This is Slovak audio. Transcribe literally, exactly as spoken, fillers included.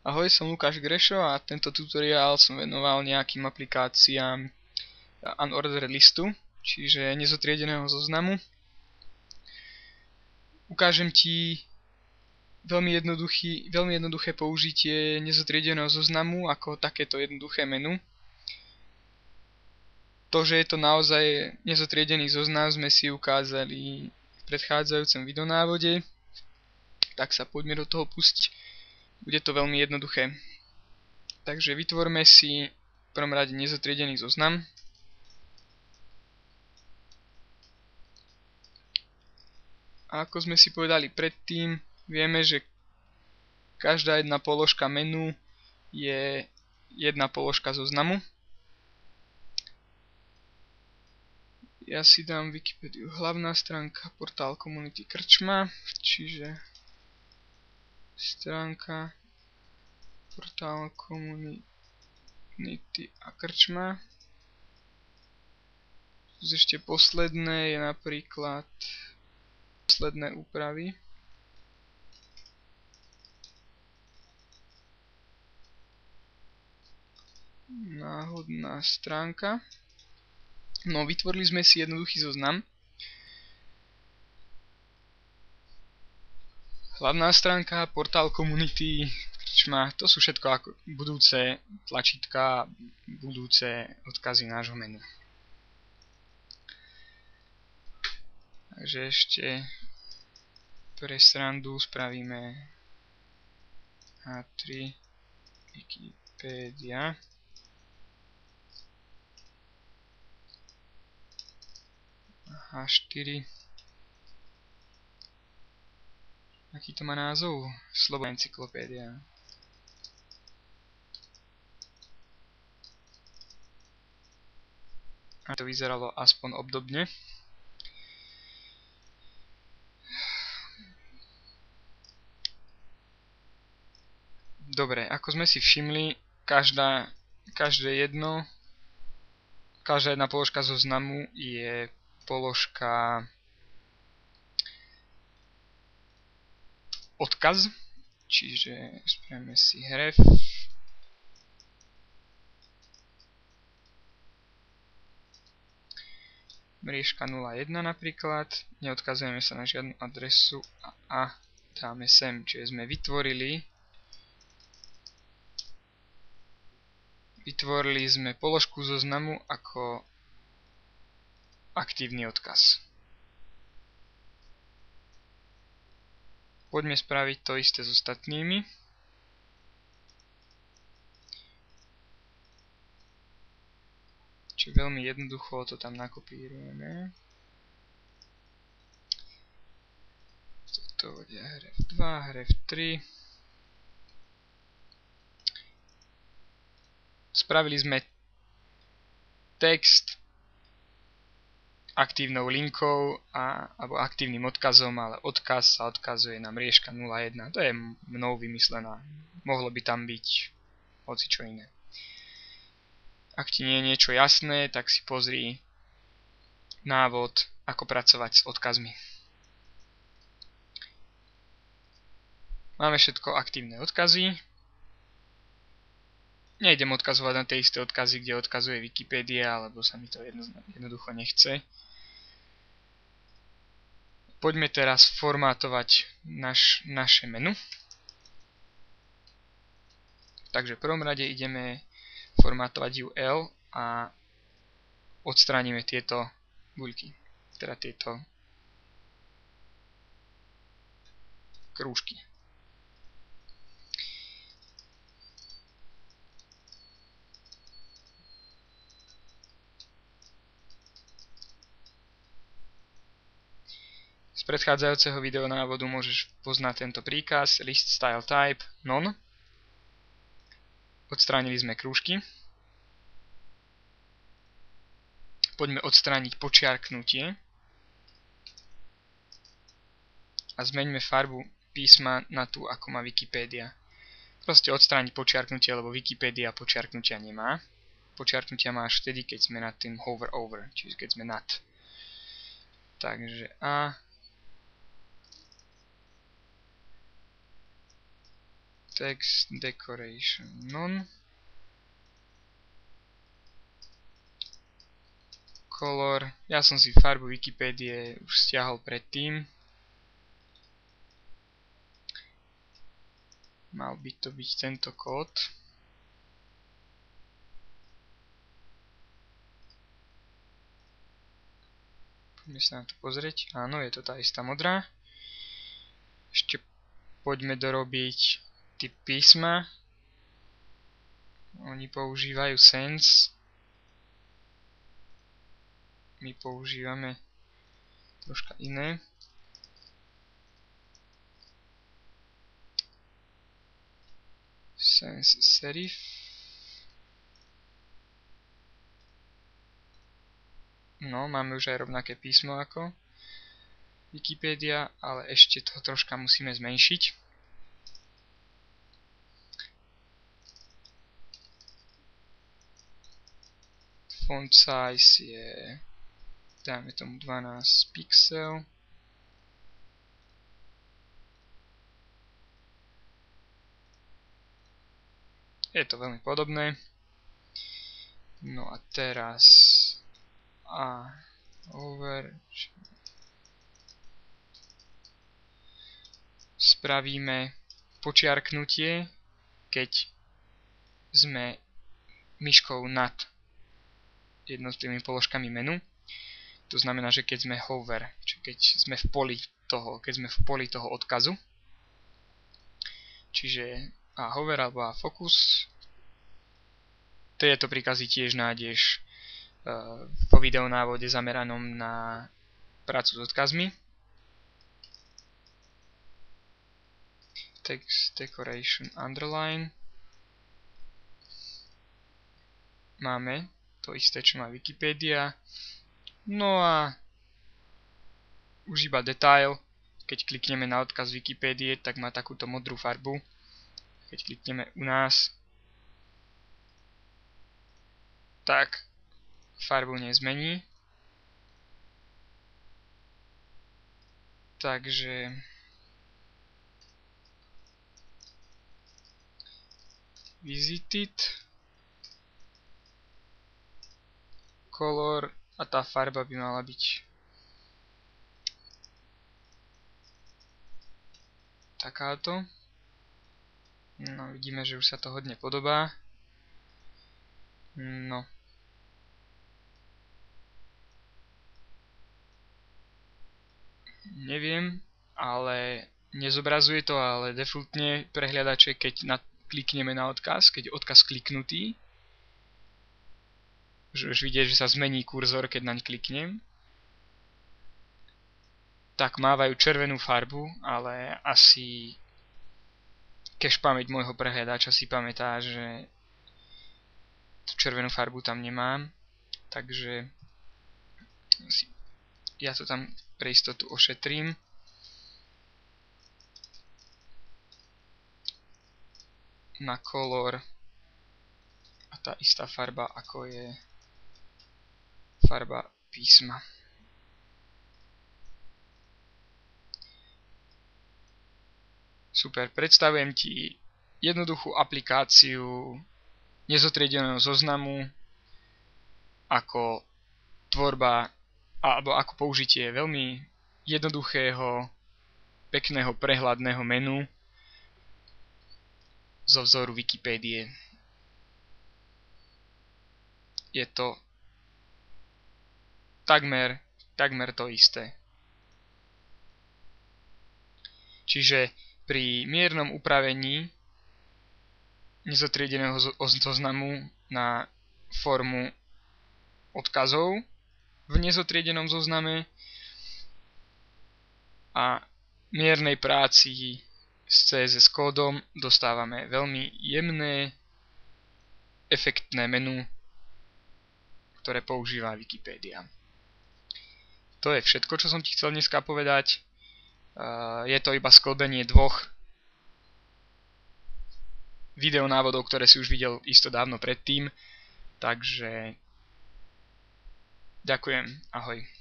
Ahoj, som Lukáš Grešo a tento tutoriál som venoval nejakým aplikáciám unordered listu, čiže nezotriedeného zoznamu. Ukážem ti veľmi, jednoduchý, veľmi jednoduché použitie nezotriedeného zoznamu ako takéto jednoduché menu. To, že je to naozaj nezotriedený zoznam, sme si ukázali v predchádzajúcom videonávode, tak sa poďme do toho pustiť. Bude to veľmi jednoduché. Takže vytvorme si v prvom rade nezotriedený zoznam. A ako sme si povedali predtým, vieme, že každá jedna položka menu je jedna položka zoznamu. Ja si dám Wikipediu hlavná stránka, portál komunity Krčma, čiže stránka, portál komunity a Krčma. Ešte posledné je napríklad posledné úpravy. Náhodná stránka. No, vytvorili sme si jednoduchý zoznam. Hlavná stránka, portál komunity, Krčma, to sú všetko ako budúce tlačítka, budúce odkazy nášho menu. Takže ešte pre srandu spravíme há tri Wikipedia. há štyri. Aký to má názov? Slobodná encyklopédia. A to vyzeralo aspoň obdobne. Dobre, ako sme si všimli, každá, každé jedno, každá jedna položka zoznamu je položka odkaz, čiže spravíme si href mriežka nula jeden napríklad, neodkazujeme sa na žiadnu adresu a, a dáme sem, čiže sme vytvorili vytvorili sme položku zoznamu ako aktívny odkaz. Poďme spraviť to isté s ostatnými. Čiže veľmi jednoducho to tam nakopírujeme. Toto bude href dva, href tri. Spravili sme text aktívnou linkou a, alebo aktívnym odkazom, ale odkaz sa odkazuje na mriežka nula jeden. To je mnou vymyslená. Mohlo by tam byť hocičo iné. Ak ti nie je niečo jasné, tak si pozri návod, ako pracovať s odkazmi. Máme všetko aktívne odkazy. Nejdem odkazovať na tie isté odkazy, kde odkazuje Wikipedia, lebo sa mi to jedno, jednoducho nechce. Poďme teraz formátovať naš, naše menu. Takže v prvom rade ideme formátovať ú el a odstránime tieto guľky, teda tieto krúžky. Z predchádzajúceho videonávodu môžeš poznať tento príkaz list style type none. Odstránili sme krúžky. Poďme odstrániť počiarknutie. A zmeňme farbu písma na tú, ako má Wikipedia. Proste odstrániť počiarknutie, lebo Wikipedia počiarknutia nemá. Počiarknutia má až vtedy, keď sme nad tým hover over, čiže keď sme nad. Takže A. Text decoration none. Color. Ja som si farbu Wikipédie už stiahol predtým. Mal by to byť tento kód. Poďme sa na to pozrieť. Áno, je to tá istá modrá. Ešte poďme dorobiť typ písma. Oni používajú sans. My používame troška iné. Sans serif. No, máme už aj rovnaké písmo ako Wikipédia, ale ešte to troška musíme zmenšiť. Font size je, dáme tomu dvanásť pixel. Je to veľmi podobné. No a teraz a over spravíme počiarknutie, keď sme myškou nad jednotlivými položkami menu. To znamená, že keď sme hover, čiže keď sme v poli toho, keď sme v poli toho odkazu. Čiže a hover alebo a focus. Tieto príkazy tiež nájdeš uh, po videonávode zameranom na prácu s odkazmi. Text decoration underline. Máme to isté, čo má Wikipédia. No a už iba detail. Keď klikneme na odkaz Wikipédie, tak má takúto modrú farbu. Keď klikneme u nás, tak farbu nezmení. Takže visited color a tá farba by mala byť takáto. No, vidíme, že už sa to hodne podobá. No. Neviem, ale nezobrazuje to, ale defaultne prehliadače, keď na, klikneme na odkaz, keď je odkaz kliknutý, že už vidieť, že sa zmení kurzor, keď naň kliknem, tak mávajú červenú farbu, ale asi cache pamäť môjho prehliadača si pamätá, že tú červenú farbu tam nemám, takže ja to tam pre istotu ošetrím. Na color a tá istá farba, ako je farba písma. Super, predstavujem ti jednoduchú aplikáciu nezotriedeného zoznamu ako tvorba alebo ako použitie veľmi jednoduchého, pekného, prehľadného menu zo vzoru Wikipédie. Je to takmer, takmer to isté. Čiže pri miernom upravení nezotriedeného zoznamu na formu odkazov v nezotriedenom zozname a miernej práci s cé es es kódom dostávame veľmi jemné, efektné menu, ktoré používa Wikipédia. To je všetko, čo som ti chcel dneska povedať. Je to iba sklbenie dvoch videonávodov, ktoré si už videl isto dávno predtým. Takže ďakujem, ahoj.